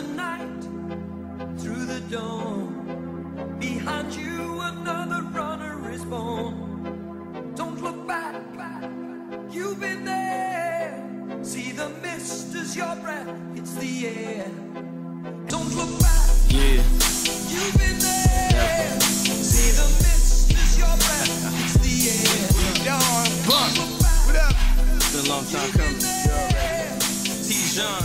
the night, through the dawn. Behind you another runner is born. Don't look back, you've been there. See the mist as your breath hits the air. Don't look back, you've been there. See the mist as your breath hits the air. Yo, what up? It's been a long time coming. T-John.